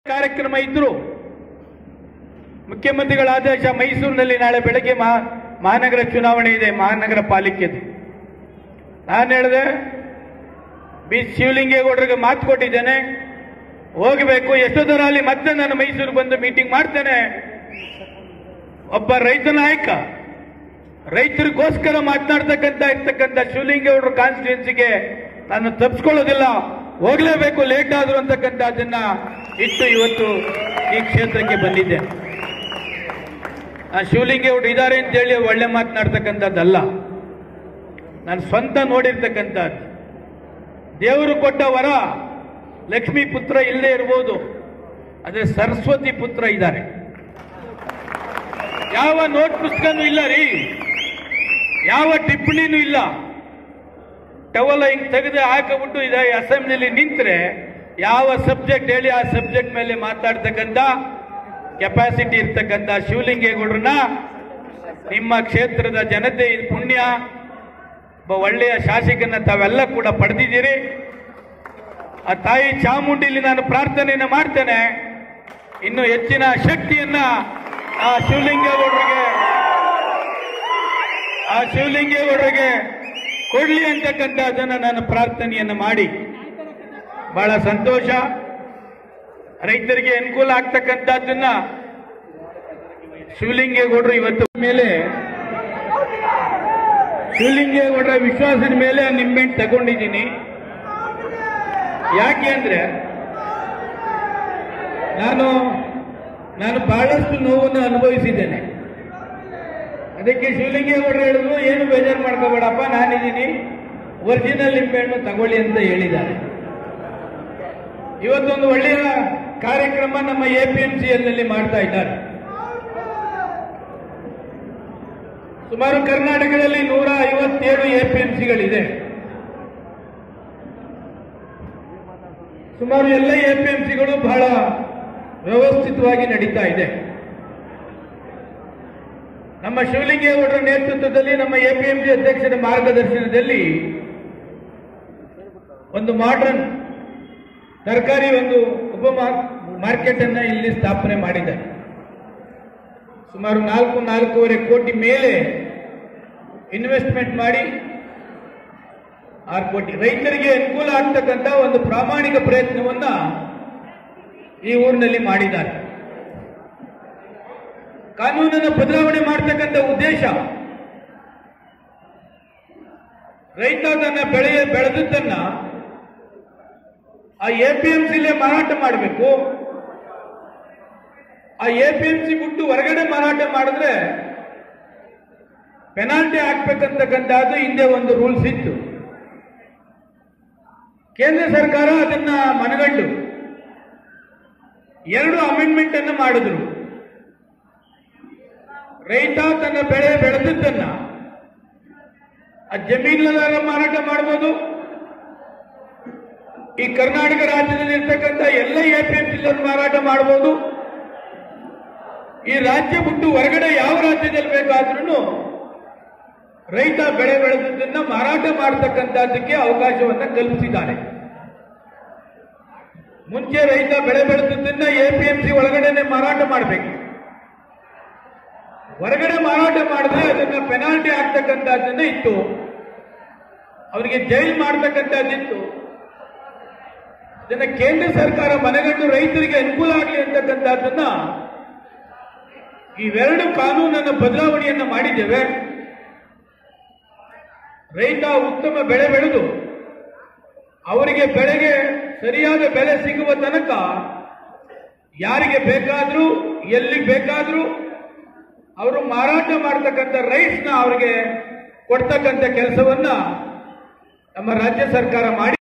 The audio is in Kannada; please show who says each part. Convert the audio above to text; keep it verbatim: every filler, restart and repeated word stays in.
Speaker 1: ಕಾರ್ಯಕ್ರಮ ಇದ್ರು ಮುಖ್ಯಮಂತ್ರಿಗಳ ಆದೇಶ ಮೈಸೂರಿನಲ್ಲಿ ನಾಳೆ ಬೆಳಗ್ಗೆ ಮಹಾನಗರ ಚುನಾವಣೆ ಇದೆ, ಮಹಾನಗರ ಪಾಲಿಕೆದು. ನಾನು ಹೇಳಿದೆ ಬಿ ಶಿವಲಿಂಗೇಗೌಡರಿಗೆ ಮಾತು ಕೊಟ್ಟಿದ್ದೇನೆ, ಹೋಗಬೇಕು. ಎಷ್ಟೊತ್ತರಲ್ಲಿ ಮತ್ತೆ ನಾನು ಮೈಸೂರಿಗೆ ಬಂದು ಮೀಟಿಂಗ್ ಮಾಡ್ತೇನೆ. ಒಬ್ಬ ರೈತ ನಾಯಕ, ರೈತರಿಗೋಸ್ಕರ ಮಾತನಾಡ್ತಕ್ಕಂಥ ಇರ್ತಕ್ಕಂಥ ಶಿವಲಿಂಗೇಗೌಡರ ಕಾನ್ಸ್ಟಿಟ್ಯೂನ್ಸಿಗೆ ನಾನು ತಪ್ಪಿಸ್ಕೊಳ್ಳೋದಿಲ್ಲ, ಹೋಗಲೇಬೇಕು ಲೇಟ್ ಆದ್ರು ಅಂತಕ್ಕಂಥದ್ದನ್ನ ಇಟ್ಟು ಇವತ್ತು ಈ ಕ್ಷೇತ್ರಕ್ಕೆ ಬಂದಿದ್ದೆ. ಶಿವಲಿಂಗೇಗೌಡರು ಇದ್ದಾರೆ ಅಂತೇಳಿ ಒಳ್ಳೆ ಮಾತನಾಡ್ತಕ್ಕಂಥದ್ದಲ್ಲ, ನಾನು ಸ್ವಂತ ನೋಡಿರ್ತಕ್ಕಂಥದ್ದು. ದೇವರು ಕೊಟ್ಟ ವರ ಲಕ್ಷ್ಮೀ ಪುತ್ರ ಇಲ್ಲದೆ ಇರ್ಬೋದು, ಆದರೆ ಸರಸ್ವತಿ ಪುತ್ರ ಇದ್ದಾರೆ. ಯಾವ ನೋಟ್ ಪುಸ್ತಕನೂ ಇಲ್ಲ ರೀ, ಯಾವ ಟಿಪ್ಪಣಿನೂ ಇಲ್ಲ. ಟವಲ್ ಹಿಂಗ್ ತೆಗೆದು ಹಾಕಿಬಿಟ್ಟು ಇದೆ ಅಸೆಂಬ್ಲಿಲಿ ನಿಂತರೆ ಯಾವ ಸಬ್ಜೆಕ್ಟ್ ಹೇಳಿ ಆ ಸಬ್ಜೆಕ್ಟ್ ಮೇಲೆ ಮಾತಾಡ್ತಕ್ಕಂಥ ಕೆಪಾಸಿಟಿ ಇರ್ತಕ್ಕಂಥ ಶಿವಲಿಂಗೇಗೌಡರನ್ನ ನಿಮ್ಮ ಕ್ಷೇತ್ರದ ಜನತೆ ಇದು ಪುಣ್ಯ, ಒಬ್ಬ ಒಳ್ಳೆಯ ಶಾಸಕನ ತಾವೆಲ್ಲ ಕೂಡ ಪಡೆದಿದ್ದೀರಿ. ಆ ತಾಯಿ ಚಾಮುಂಡಿಲಿ ನಾನು ಪ್ರಾರ್ಥನೆಯನ್ನು ಮಾಡ್ತೇನೆ, ಇನ್ನು ಹೆಚ್ಚಿನ ಶಕ್ತಿಯನ್ನ ಆ ಶಿವಲಿಂಗೇಗೌಡರಿಗೆ ಆ ಶಿವಲಿಂಗೇಗೌಡರಿಗೆ ಕೊಡ್ಲಿ ಅಂತಕ್ಕಂಥದ್ದನ್ನ ನಾನು ಪ್ರಾರ್ಥನೆಯನ್ನು ಮಾಡಿ ಬಹಳ ಸಂತೋಷ. ರೈತರಿಗೆ ಅನುಕೂಲ ಆಗ್ತಕ್ಕಂಥದ್ದನ್ನ ಶಿವಲಿಂಗೇಗೌಡರು ಇವತ್ತು ಮೇಲೆ ಶಿವಲಿಂಗೇಗೌಡರ ವಿಶ್ವಾಸದ ಮೇಲೆ ನಿಂಬೆಹಣ್ಣು ತಗೊಂಡಿದ್ದೀನಿ. ಯಾಕೆ ಅಂದ್ರೆ ನಾನು ನಾನು ಬಹಳಷ್ಟು ನೋವನ್ನು ಅನುಭವಿಸಿದ್ದೇನೆ. ಅದಕ್ಕೆ ಶಿವಲಿಂಗೇಗೌಡರು ಹೇಳಿದ್ರು, ಏನು ಬೇಜಾರು ಮಾಡ್ಕೋಬೇಡಪ್ಪ, ನಾನಿದ್ದೀನಿ, ಒರಿಜಿನಲ್ ನಿಂಬೆಹಣ್ಣು ತಗೊಳ್ಳಿ ಅಂತ ಹೇಳಿದ್ದಾರೆ. ಇವತ್ತೊಂದು ಒಳ್ಳೆಯ ಕಾರ್ಯಕ್ರಮ ನಮ್ಮ ಎಪಿಎಂಸಿಯಲ್ಲಿ ಮಾಡ್ತಾ ಇದ್ದಾರೆ. ಸುಮಾರು ಕರ್ನಾಟಕದಲ್ಲಿ ನೂರ ಐವತ್ತೇಳು ಎಪಿಎಂಸಿಗಳಿದೆ. ಸುಮಾರು ಎಲ್ಲ ಎಪಿಎಂಸಿಗಳು ಬಹಳ ವ್ಯವಸ್ಥಿತವಾಗಿ ನಡೀತಾ ಇದೆ. ನಮ್ಮ ಶಿವಲಿಂಗೇಗೌಡರ ನೇತೃತ್ವದಲ್ಲಿ ನಮ್ಮ ಎಪಿಎಂಸಿ ಅಧ್ಯಕ್ಷರ ಮಾರ್ಗದರ್ಶನದಲ್ಲಿ ಒಂದು ಮಾಡರ್ನ್ ತರಕಾರಿ ಒಂದು ಉಪ ಮಾರ್ಕೆಟ್ ಅನ್ನ ಇಲ್ಲಿ ಸ್ಥಾಪನೆ ಮಾಡಿದ್ದಾರೆ. ಸುಮಾರು ನಾಲ್ಕು ನಾಲ್ಕೂವರೆ ಕೋಟಿ ಮೇಲೆ ಇನ್ವೆಸ್ಟ್ಮೆಂಟ್ ಮಾಡಿ ಆರು ಕೋಟಿ ರೈತರಿಗೆ ಅನುಕೂಲ ಆಗ್ತಕ್ಕಂಥ ಒಂದು ಪ್ರಾಮಾಣಿಕ ಪ್ರಯತ್ನವನ್ನ ಈ ಊರಿನಲ್ಲಿ ಮಾಡಿದ್ದಾರೆ. ಕಾನೂನನ್ನು ಬದಲಾವಣೆ ಮಾಡತಕ್ಕಂಥ ಉದ್ದೇಶ, ರೈತ ತನ್ನ ಬೆಳೆ ಬೆಳೆದದ್ದನ್ನ ಆ ಎಪಿಎಂಸಿಲೇ ಮಾರಾಟ ಮಾಡಬೇಕು. ಆ ಎಪಿಎಂಸಿ ಬಿಟ್ಟು ಹೊರಗಡೆ ಮಾರಾಟ ಮಾಡಿದ್ರೆ ಪೆನಾಲ್ಟಿ ಹಾಕ್ಬೇಕಂತಕ್ಕಂಥದ್ದು ಹಿಂದೆ ಒಂದು ರೂಲ್ಸ್ ಇತ್ತು. ಕೇಂದ್ರ ಸರ್ಕಾರ ಅದನ್ನ ಮನಗಂಡು ಎರಡು ಅಮೆಂಡ್ಮೆಂಟ್ ಅನ್ನು ಮಾಡಿದ್ರು. ರೈತ ತನ್ನ ಬೆಳೆ ಬೆಳೆದದ್ದನ್ನ ಆ ಜಮೀನಿನ ಮಾರಾಟ ಮಾಡಬಹುದು. ಈ ಕರ್ನಾಟಕ ರಾಜ್ಯದಲ್ಲಿ ಇರ್ತಕ್ಕಂಥ ಎಲ್ಲ ಎಪಿಎಂಸಿಗಳನ್ನು ಮಾರಾಟ ಮಾಡಬಹುದು. ಈ ರಾಜ್ಯ ಬಿಟ್ಟು ಹೊರಗಡೆ ಯಾವ ರಾಜ್ಯದಲ್ಲಿ ಬೇಕಾದ್ರೂ ರೈತ ಬೆಳೆ ಬೆಳೆದದ್ದನ್ನ ಮಾರಾಟ ಮಾಡತಕ್ಕಂಥದ್ದಕ್ಕೆ ಅವಕಾಶವನ್ನ ಕಲ್ಪಿಸಿದ್ದಾರೆ. ಮುಂಚೆ ರೈತ ಬೆಳೆ ಬೆಳೆದದ್ದನ್ನ ಎಪಿಎಂಸಿ ಒಳಗಡೆನೆ ಮಾರಾಟ ಮಾಡಬೇಕು. ಹೊರಗಡೆ ಮಾರಾಟ ಮಾಡಿದ್ರೆ ಅದನ್ನ ಪೆನಾಲ್ಟಿ ಆಗ್ತಕ್ಕಂಥದ್ದನ್ನ ಇತ್ತು, ಅವರಿಗೆ ಜೈಲ್ ಮಾಡತಕ್ಕಂಥದ್ದಿತ್ತು. ಇದನ್ನ ಕೇಂದ್ರ ಸರ್ಕಾರ ಮನಗಂಡು ರೈತರಿಗೆ ಅನುಕೂಲ ಆಗಲಿ ಅಂತಕ್ಕಂಥದ್ದನ್ನ ಇವೆರಡು ಕಾನೂನನ್ನ ಬದಲಾವಣೆಯನ್ನ ಮಾಡಿದ್ದೇವೆ. ರೈತ ಉತ್ತಮ ಬೆಳೆ ಬೆಳೆದು ಅವರಿಗೆ ಬೆಳೆಗೆ ಸರಿಯಾದ ಬೆಲೆ ಸಿಗುವ ತನಕ ಯಾರಿಗೆ ಬೇಕಾದ್ರೂ ಎಲ್ಲಿ ಬೇಕಾದ್ರೂ ಅವರು ಮಾರಾಟ ಮಾಡತಕ್ಕಂಥ ರೈಟ್ಸ್ನ ಅವರಿಗೆ ಕೊಡ್ತಕ್ಕಂಥ ಕೆಲಸವನ್ನ ನಮ್ಮ ರಾಜ್ಯ ಸರ್ಕಾರ ಮಾಡಿ